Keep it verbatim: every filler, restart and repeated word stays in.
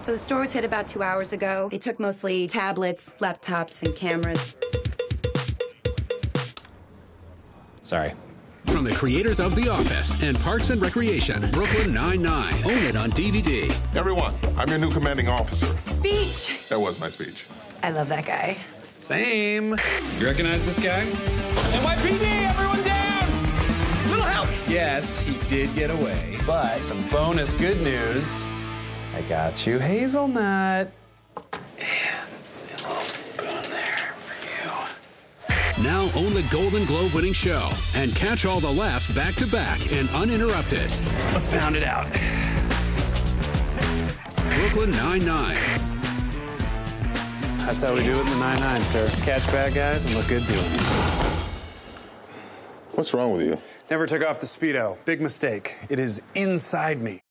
So the store was hit about two hours ago. They took mostly tablets, laptops, and cameras. Sorry. From the creators of The Office and Parks and Recreation, Brooklyn Nine-Nine. Own it on D V D. Everyone, I'm your new commanding officer. Speech! That was my speech. I love that guy. Same. You recognize this guy? N Y P D, everyone down! Little help! Yes, he did get away, but some bonus good news. I got you hazelnut. And a little spoon there for you. Now own the Golden Globe winning show and catch all the laughs back to back and uninterrupted. Let's pound it out. Brooklyn Nine-Nine. That's how we do it in the nine nine, sir. Catch bad guys and look good doing it. What's wrong with you? Never took off the Speedo. Big mistake. It is inside me.